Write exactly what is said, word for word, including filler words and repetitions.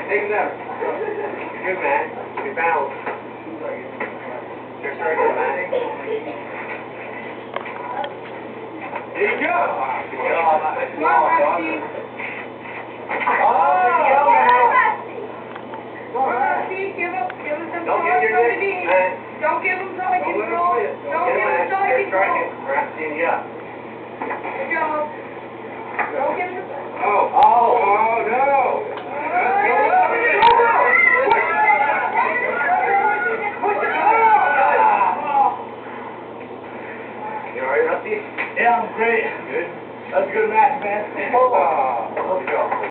Take it up. Good, man. Good balance. Just right there, man. There you go. Good job. Come on, Rusty. Oh, there you go, man. Come on, Rusty. Give him, give him some Don't solid give your control. neck, man. Don't give him solid Don't let him control. quit. Don't give him solid You're control. striking. Rusty, yeah. Good job. Don't give him. Oh, oh, oh, no. You all right, Rusty? Yeah, I'm great. Good. That's a good match, man. Oh, let's go.